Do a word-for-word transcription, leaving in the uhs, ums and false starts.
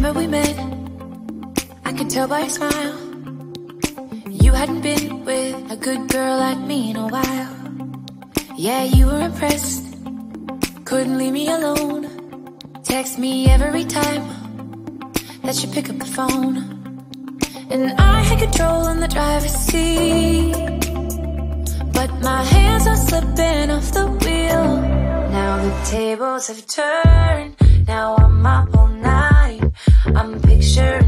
Remember we met, I could tell by your smile. You hadn't been with a good girl like me in a while. Yeah, you were impressed, couldn't leave me alone. Text me every time that you pick up the phone. And I had control in the driver's seat, but my hands are slipping off the wheel. Now the tables have turned, now I'm up all night. I'm picturing